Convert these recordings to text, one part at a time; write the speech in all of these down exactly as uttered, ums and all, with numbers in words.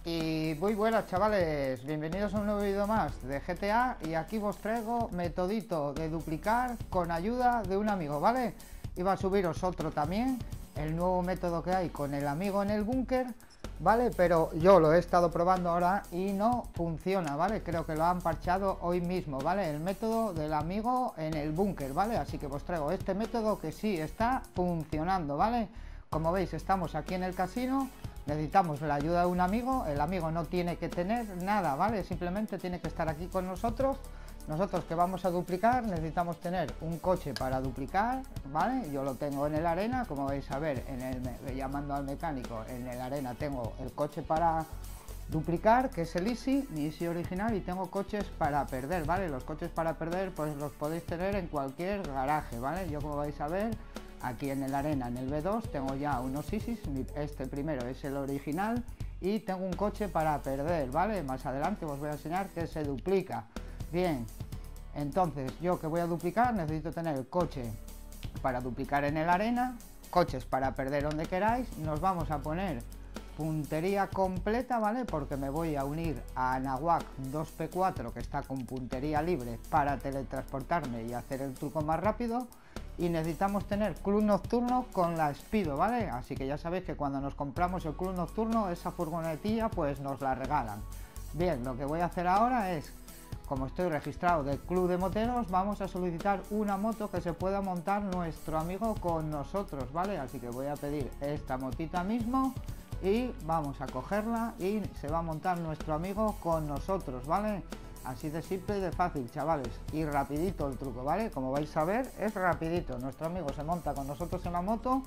Y muy buenas, chavales, bienvenidos a un nuevo vídeo más de G T A. Y aquí os traigo metodito de duplicar con ayuda de un amigo, ¿vale? Iba a subiros otro también, el nuevo método que hay con el amigo en el búnker, ¿vale? Pero yo lo he estado probando ahora y no funciona, ¿vale? Creo que lo han parchado hoy mismo, ¿vale? El método del amigo en el búnker, ¿vale? Así que os traigo este método que sí está funcionando, ¿vale? Como veis, estamos aquí en el casino. Necesitamos la ayuda de un amigo. El amigo no tiene que tener nada, ¿vale? Simplemente tiene que estar aquí con nosotros. Nosotros que vamos a duplicar necesitamos tener un coche para duplicar, ¿vale? Yo lo tengo en el arena, como vais a ver, en el, llamando al mecánico, en el arena tengo el coche para duplicar, que es el Easy, mi Easy original, y tengo coches para perder, ¿vale? Los coches para perder pues los podéis tener en cualquier garaje, ¿vale? Yo, como vais a ver, aquí en el arena, en el B dos, tengo ya unos Easys. Este primero es el original y tengo un coche para perder, ¿vale? Más adelante os voy a enseñar que se duplica. Bien, entonces yo que voy a duplicar necesito tener el coche para duplicar en el arena, coches para perder donde queráis. Nos vamos a poner puntería completa, ¿vale? Porque me voy a unir a Anahuac dos P cuatro, que está con puntería libre, para teletransportarme y hacer el truco más rápido. Y necesitamos tener club nocturno con la Speedo, ¿vale? Así que ya sabéis que cuando nos compramos el club nocturno, esa furgonetilla pues nos la regalan. Bien, lo que voy a hacer ahora es, como estoy registrado del club de moteros, vamos a solicitar una moto que se pueda montar nuestro amigo con nosotros, ¿vale? Así que voy a pedir esta motita mismo y vamos a cogerla y se va a montar nuestro amigo con nosotros, ¿vale? Así de simple y de fácil, chavales, y rapidito el truco, ¿vale? Como vais a ver, es rapidito. Nuestro amigo se monta con nosotros en la moto.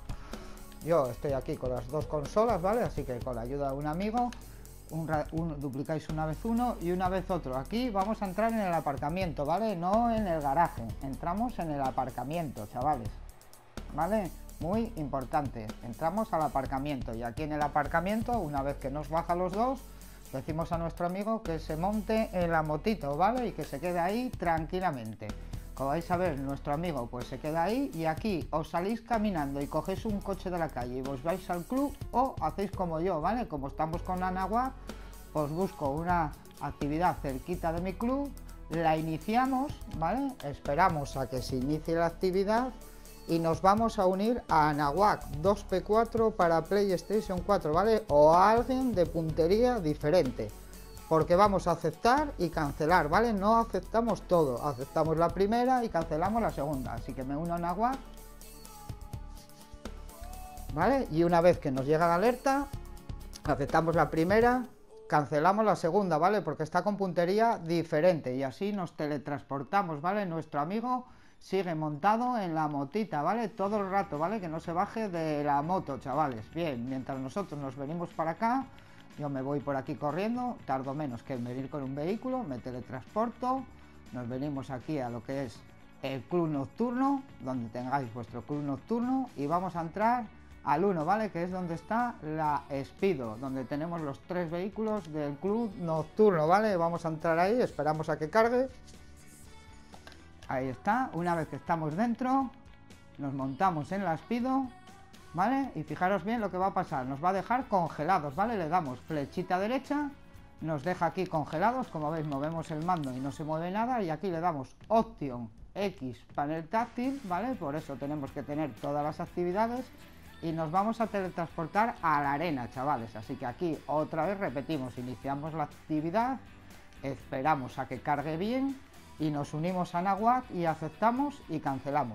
Yo estoy aquí con las dos consolas, ¿vale? Así que con la ayuda de un amigo, un, un, duplicáis una vez uno y una vez otro. Aquí vamos a entrar en el aparcamiento, ¿vale? No en el garaje, entramos en el aparcamiento, chavales, ¿vale? Muy importante, entramos al aparcamiento, y aquí en el aparcamiento, una vez que nos baja los dos, decimos a nuestro amigo que se monte en la motito, ¿vale? Y que se quede ahí tranquilamente. Como vais a ver, nuestro amigo pues se queda ahí, y aquí os salís caminando y cogéis un coche de la calle y os vais al club, o hacéis como yo, ¿vale? Como estamos con Anahuac, os busco una actividad cerquita de mi club, la iniciamos, ¿vale? Esperamos a que se inicie la actividad y nos vamos a unir a Anahuac dos P cuatro para PlayStation cuatro, ¿vale? O a alguien de puntería diferente, porque vamos a aceptar y cancelar, ¿vale? No aceptamos todo, aceptamos la primera y cancelamos la segunda. Así que me uno a Anahuac, ¿vale? Y una vez que nos llega la alerta, aceptamos la primera, cancelamos la segunda, ¿vale? Porque está con puntería diferente, y así nos teletransportamos, ¿vale? Nuestro amigo sigue montado en la motita, ¿vale? Todo el rato, ¿vale? Que no se baje de la moto, chavales. Bien, mientras nosotros nos venimos para acá, yo me voy por aquí corriendo, tardo menos que en venir con un vehículo, me teletransporto, nos venimos aquí a lo que es el club nocturno, donde tengáis vuestro club nocturno, y vamos a entrar al uno, ¿vale? Que es donde está la Speedo, donde tenemos los tres vehículos del club nocturno, ¿vale? Vamos a entrar ahí, esperamos a que cargue. Ahí está. Una vez que estamos dentro, nos montamos en la Speedo, ¿vale? Y fijaros bien lo que va a pasar, nos va a dejar congelados, ¿vale? Le damos flechita derecha, nos deja aquí congelados, como veis movemos el mando y no se mueve nada, y aquí le damos Option X panel táctil, ¿vale? Por eso tenemos que tener todas las actividades, y nos vamos a teletransportar a la arena, chavales. Así que aquí otra vez repetimos, iniciamos la actividad, esperamos a que cargue bien y nos unimos a Anahuac y aceptamos y cancelamos.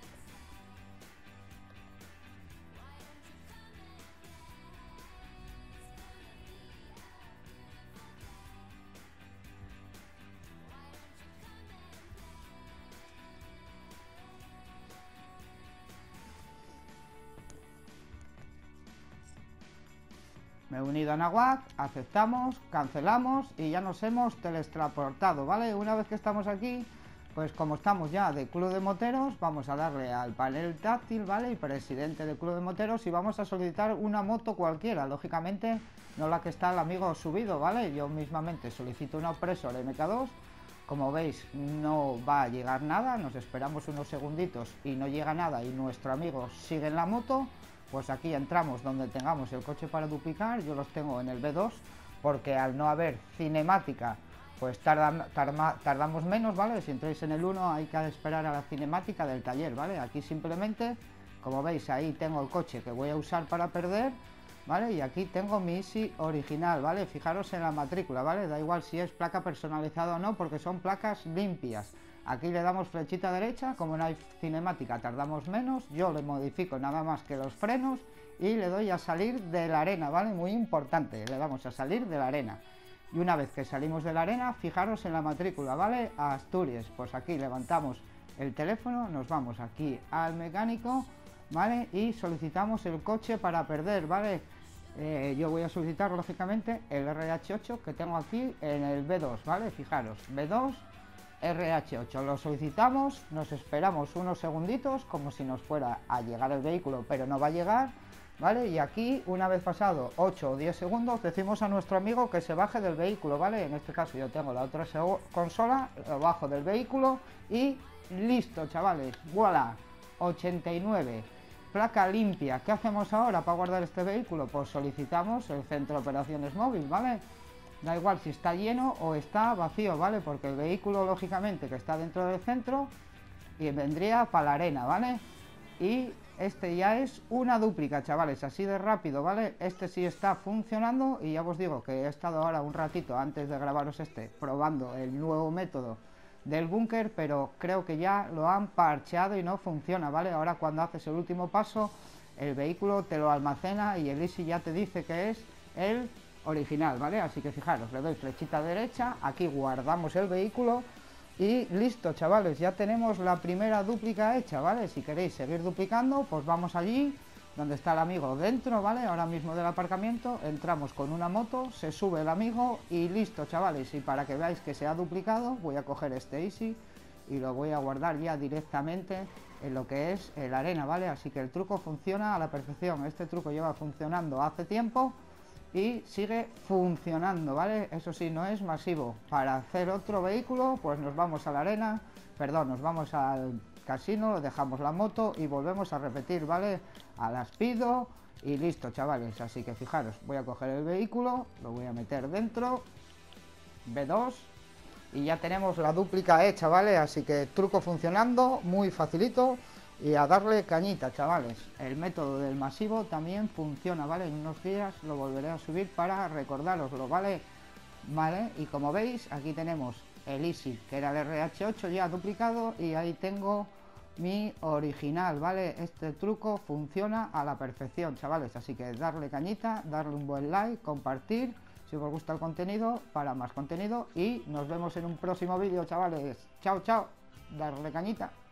Me he unido a Anahuac, aceptamos, cancelamos y ya nos hemos teletransportado, ¿vale? Una vez que estamos aquí, pues como estamos ya de club de moteros, vamos a darle al panel táctil, ¿vale? Y presidente del club de moteros, y vamos a solicitar una moto cualquiera, lógicamente no la que está el amigo subido, ¿vale? Yo mismamente solicito una Oppressor M K dos. Como veis, no va a llegar nada, nos esperamos unos segunditos y no llega nada, y nuestro amigo sigue en la moto. Pues aquí entramos donde tengamos el coche para duplicar. Yo los tengo en el B dos, porque al no haber cinemática, pues tarda, tarda, tardamos menos, ¿vale? Si entráis en el uno hay que esperar a la cinemática del taller, ¿vale? Aquí simplemente, como veis, ahí tengo el coche que voy a usar para perder, ¿vale? Y aquí tengo mi Easy original, ¿vale? Fijaros en la matrícula, ¿vale? Da igual si es placa personalizada o no, porque son placas limpias. Aquí le damos flechita derecha, como no hay cinemática tardamos menos, yo le modifico nada más que los frenos y le doy a salir de la arena, ¿vale? Muy importante, le damos a salir de la arena. Y una vez que salimos de la arena, fijaros en la matrícula, ¿vale? A Asturias, pues aquí levantamos el teléfono, nos vamos aquí al mecánico, ¿vale? Y solicitamos el coche para perder, ¿vale? Eh, yo voy a solicitar, lógicamente, el R H ocho que tengo aquí en el B dos, ¿vale? Fijaros, B dos, R H ocho, lo solicitamos, nos esperamos unos segunditos, como si nos fuera a llegar el vehículo, pero no va a llegar, ¿vale? Y aquí, una vez pasado ocho o diez segundos, decimos a nuestro amigo que se baje del vehículo, ¿vale? En este caso yo tengo la otra consola, lo bajo del vehículo y listo, chavales, voilà, ochenta y nueve, placa limpia. ¿Qué hacemos ahora para guardar este vehículo? Pues solicitamos el centro de operaciones móvil, ¿vale? Da igual si está lleno o está vacío, ¿vale? Porque el vehículo, lógicamente, que está dentro del centro y vendría para la arena, ¿vale? Y este ya es una dúplica, chavales, así de rápido, ¿vale? Este sí está funcionando y ya os digo que he estado ahora un ratito antes de grabaros este probando el nuevo método del búnker, pero creo que ya lo han parcheado y no funciona, ¿vale? Ahora cuando haces el último paso, el vehículo te lo almacena y el Easy ya te dice que es el original, ¿vale? Así que fijaros, le doy flechita derecha, aquí guardamos el vehículo y listo, chavales, ya tenemos la primera dúplica hecha, ¿vale? Si queréis seguir duplicando, pues vamos allí donde está el amigo dentro, ¿vale? Ahora mismo del aparcamiento, entramos con una moto, se sube el amigo y listo, chavales. Y para que veáis que se ha duplicado, voy a coger este Easy y lo voy a guardar ya directamente en lo que es la arena, ¿vale? Así que el truco funciona a la perfección. Este truco lleva funcionando hace tiempo y sigue funcionando, ¿vale? Eso sí, no es masivo. Para hacer otro vehículo, pues nos vamos a la arena, perdón, nos vamos al casino, dejamos la moto y volvemos a repetir, ¿vale? A las pido y listo, chavales. Así que fijaros, voy a coger el vehículo, lo voy a meter dentro, B dos, y ya tenemos la dúplica hecha, ¿vale? Así que truco funcionando, muy facilito y a darle cañita, chavales. El método del masivo también funciona, ¿vale? En unos días lo volveré a subir para recordároslo, ¿vale? Vale, y como veis, aquí tenemos el Easy, que era el R H ocho ya duplicado, y ahí tengo mi original, ¿vale? Este truco funciona a la perfección, chavales, así que darle cañita, darle un buen like, compartir si os gusta el contenido, para más contenido, y nos vemos en un próximo vídeo, chavales. Chao, chao, darle cañita.